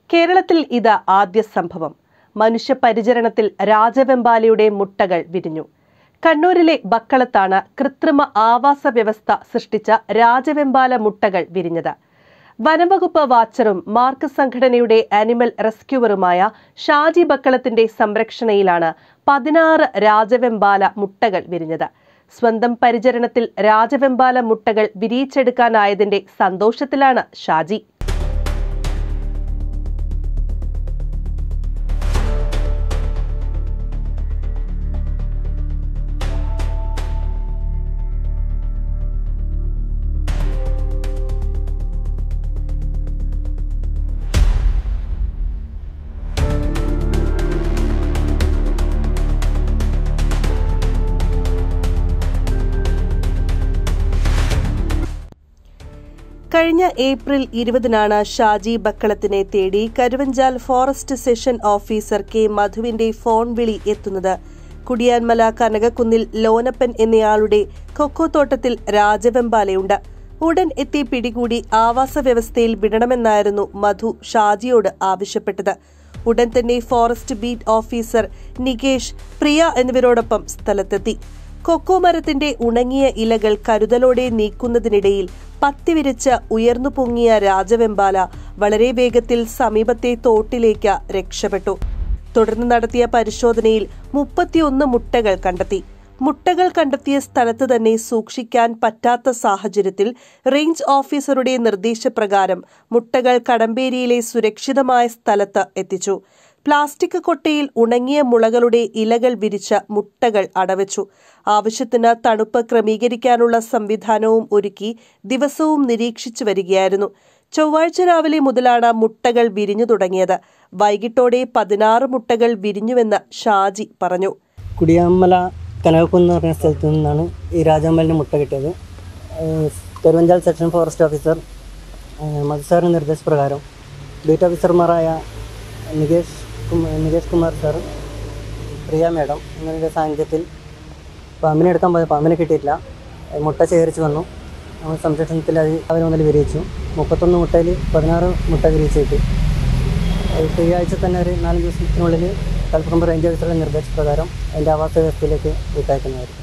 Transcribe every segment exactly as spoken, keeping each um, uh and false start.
കേരളത്തിൽ ഇത് ആദ്യ സംഭവം. മനുഷ്യപരിചരണത്തിൽ രാജവെമ്പാലയുടെ മുട്ടകൾ വിരിഞ്ഞു. കണ്ണൂരിലെ ബക്കളത്താണ് കൃത്രിമ ആവാസ വ്യവസ്ഥ സൃഷ്ടിച്ച രാജവെമ്പാല മുട്ടകൾ വിരിഞ്ഞത്. വനംവകുപ്പ് വാച്ചറും മാർക്ക് സംഘടനയുടെ ആനിമൽ റെസ്ക്യൂവറുമായ ഷാജി ബക്കളത്തിന്റെ സംരക്ഷണയിലാണ് പതിനാറ് രാജവെമ്പാല മുട്ടകൾ വിരിഞ്ഞത്. സ്വന്തം പരിചരണത്തിൽ രാജവെമ്പാല മുട്ടകൾ വിരിയിച്ചെടുക്കാനായതിന്റെ സന്തോഷത്തിലാണ് ഷാജി. കഴിഞ്ഞ ഏപ്രിൽ ഇരുപതിനാണ് ഷാജി ബക്കളത്തിനെ തേടി Karuvanchal forest section officer K മധുവിന്റെ ഫോൺ വിളി എത്തുന്നത്. കുടിയാൻമല കനകക്കുന്നിൽ ലോനപ്പൻ എന്നയാളുടെ കൊക്കോത്തോട്ടത്തിൽ രാജവെമ്പാലയുണ്ട്. ഉടൻ എത്തി പിടികൂടി ആവാസ വ്യവസ്ഥയിൽ വിടണമെന്നായിരുന്നു മധു ഷാജിയോട് ആവശ്യപ്പെട്ടത്. ഉടൻ തന്നെ forest beat officer Nikesh, Priya എന്നിവരോടൊപ്പം സ്ഥലത്തെത്തി. കൊക്കോ മരത്തിന്റെ ഉണങ്ങിയ ഇലകൾ കരുതലോടെ നീക്കുന്നതിനിടയിൽ പത്തിവിരിച്ച് ഉയർന്നു പൊങ്ങിയ രാജവെമ്പാല വളരെ വേഗത്തിൽ സമീപത്തെ തോട്ടിലേക്ക് രക്ഷപ്പെട്ടു. തുടർന്ന് നടത്തിയ പരിശോധനയിൽ മുപ്പത്തിയൊന്ന് മുട്ടകൾ കണ്ടെത്തി. മുട്ടകൾ കണ്ടെത്തിയ സ്ഥലത്ത് തന്നെ സൂക്ഷിക്കാൻ പറ്റാത്ത സാഹചര്യത്തിൽ റേഞ്ച് ഓഫീസറുടെ നിർദ്ദേശപ്രകാരം മുട്ടകൾ കടമ്പേരിയിലെ സുരക്ഷിതമായ സ്ഥലത്ത് എത്തിച്ചു. പ്ലാസ്റ്റിക് കൊട്ടയിൽ ഉണങ്ങിയ മുളകളുടെ ഇലകൾ വിരിച്ച മുട്ടകൾ അടവച്ചു. ആവശ്യത്തിന് തണുപ്പ് ക്രമീകരിക്കാനുള്ള സംവിധാനവും ഒരുക്കി ദിവസവും നിരീക്ഷിച്ചു വരികയായിരുന്നു. ചൊവ്വാഴ്ച രാവിലെ മുതലാണ് മുട്ടകൾ വിരിഞ്ഞു തുടങ്ങിയത്. വൈകിട്ടോടെ പതിനാറ് മുട്ടകൾ വിരിഞ്ഞുവെന്ന് ഷാജി പറഞ്ഞു. കുടിയാൻമല കനകക്കുന്ന് പറഞ്ഞ സ്ഥലത്തു നിന്നാണ് ഈ രാജവെമ്പാലിന് മുട്ട കിട്ടിയത്. കരുവഞ്ചാൽ സെക്ഷൻ ഫോറസ്റ്റ് ഓഫീസർ മധുസാറിന്റെ നിർദ്ദേശപ്രകാരം ബീറ്റ് ഓഫീസർമാരായ നികേഷ് നികേഷ് കുമാർ സാർ, പ്രിയ മേഡം എന്നിവരുടെ സാന്നിധ്യത്തിൽ പാമ്പിനെ എടുക്കാൻ പോയത് പാമ്പിനെ കിട്ടിയിട്ടില്ല. മുട്ട ശേഖരിച്ച് വന്നു. നമ്മൾ സംരക്ഷണത്തിൽ അത് അവർ മുതൽ വിരിയിച്ചു. മുപ്പത്തൊന്ന് മുട്ടയിൽ പതിനാറ് മുട്ട വിരിയിച്ച് കിട്ടി. ഈ ആഴ്ച തന്നെ ഒരു നാല് ദിവസത്തിനുള്ളിൽ തളിപ്പറമ്പ് റേഞ്ച് ഓഫീസറുടെ നിർദ്ദേശപ്രകാരം അതിൻ്റെ ആവാസ വ്യവസ്ഥയിലേക്ക് വിട്ടയക്കുന്നതായിരിക്കും.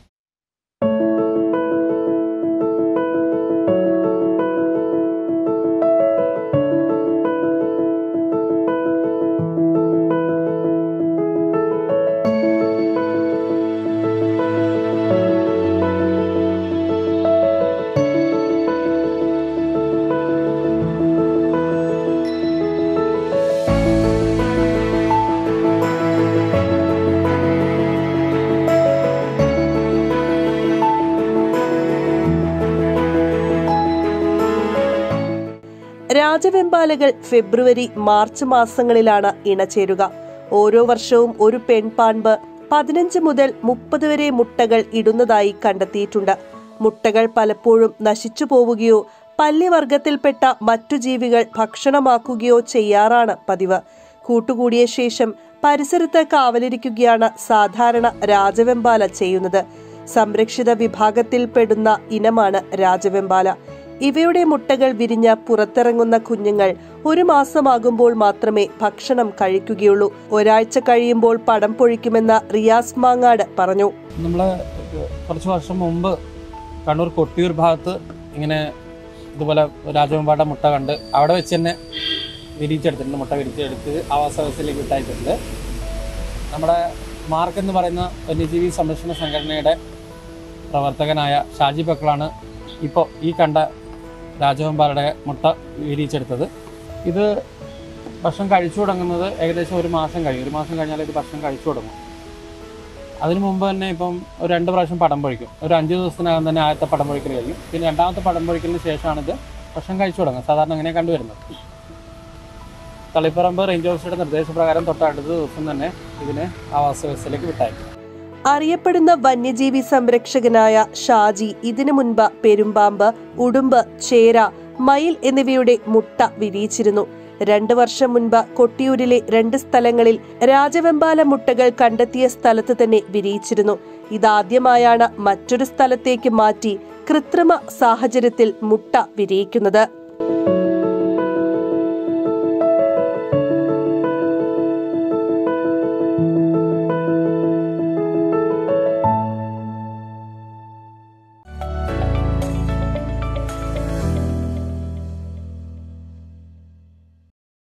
രാജവെമ്പാലകൾ ഫെബ്രുവരി മാർച്ച് മാസങ്ങളിലാണ് ഇണചേരുക. ഓരോ വർഷവും ഒരു പെൺപാമ്പ് പതിനഞ്ച് മുതൽ മുപ്പത് വരെ മുട്ടകൾ ഇടുന്നതായി കണ്ടെത്തിയിട്ടുണ്ട്. മുട്ടകൾ പലപ്പോഴും നശിച്ചു പോവുകയോ പല്ലിവർഗത്തിൽപ്പെട്ട മറ്റു ജീവികൾ ഭക്ഷണമാക്കുകയോ ചെയ്യാറാണ് പതിവ്. കൂട്ടുകൂടിയ ശേഷം പരിസരത്ത് കാവലിരിക്കുകയാണ് സാധാരണ രാജവെമ്പാല ചെയ്യുന്നത്. സംരക്ഷിത വിഭാഗത്തിൽപ്പെടുന്ന ഇനമാണ് രാജവെമ്പാല. ഇവയുടെ മുട്ടകൾ വിരിഞ്ഞ പുറത്തിറങ്ങുന്ന കുഞ്ഞുങ്ങൾ ഒരു മാസമാകുമ്പോൾ മാത്രമേ ഭക്ഷണം കഴിക്കുകയുള്ളൂ. ഒരാഴ്ച കഴിയുമ്പോൾ പടം പൊഴിക്കുമെന്ന് റിയാസ് മാങ്ങാട് പറഞ്ഞു. നമ്മൾ കുറച്ച് വർഷം മുമ്പ് കണ്ണൂർ കൊട്ടിയൂർ ഭാഗത്ത് ഇങ്ങനെ ഇതുപോലെ രാജവെമ്പാല മുട്ട കണ്ട് അവിടെ വെച്ച് തന്നെ വിരിച്ചെടുത്തിട്ടുണ്ട്. മുട്ട വിരിച്ചെടുത്ത് ആവാസ വ്യവസ്ഥയിലേക്ക് വിട്ടയച്ചിട്ടുണ്ട്. നമ്മുടെ മാർക്ക് എന്ന് പറയുന്ന വന്യജീവി സംരക്ഷണ സംഘടനയുടെ പ്രവർത്തകനായ ഷാജി ബക്കളാണ് ഇപ്പോൾ ഈ കണ്ട രാജവെമ്പാലയുടെ മുട്ട വിരിയിച്ചെടുത്തത്. ഇത് ഭക്ഷണം കഴിച്ചു തുടങ്ങുന്നത് ഏകദേശം ഒരു മാസം കഴിയും. ഒരു മാസം കഴിഞ്ഞാൽ ഇത് ഭക്ഷണം കഴിച്ചു തുടങ്ങും. അതിനു മുമ്പ് തന്നെ ഇപ്പം ഒരു രണ്ട് പ്രാവശ്യം പടം പൊഴിക്കും. ഒരു അഞ്ച് ദിവസത്തിനകം തന്നെ ആദ്യത്തെ പടം പൊഴിക്കൽ കഴിയും. പിന്നെ രണ്ടാമത്തെ പടം പൊഴിക്കലിന് ശേഷമാണ് ഇത് ഭക്ഷണം കഴിച്ചു തുടങ്ങുക. സാധാരണ അങ്ങനെ കണ്ടുവരുന്നത്. തളിപ്പറമ്പ് റേഞ്ച് ഓഫീസറുടെ നിർദ്ദേശപ്രകാരം തൊട്ടടുത്ത ദിവസം തന്നെ ഇതിനെ ആവാസ വ്യവസ്ഥയിലേക്ക് വിട്ടയക്കും. അറിയപ്പെടുന്ന വന്യജീവി സംരക്ഷകനായ ഷാജി ഇതിനു മുൻപ് പെരുമ്പാമ്പ്, ഉടുമ്പ്, ചേര, മയിൽ എന്നിവയുടെ മുട്ട വിരിയിച്ചിരുന്നു. രണ്ടു വർഷം മുൻപ് കൊട്ടിയൂരിലെ രണ്ട് സ്ഥലങ്ങളിൽ രാജവെമ്പാല മുട്ടകൾ കണ്ടെത്തിയ സ്ഥലത്ത് തന്നെ വിരിയിച്ചിരുന്നു. ഇതാദ്യമായാണ് മറ്റൊരു സ്ഥലത്തേക്ക് മാറ്റി കൃത്രിമ സാഹചര്യത്തിൽ മുട്ട വിരിയിക്കുന്നത്.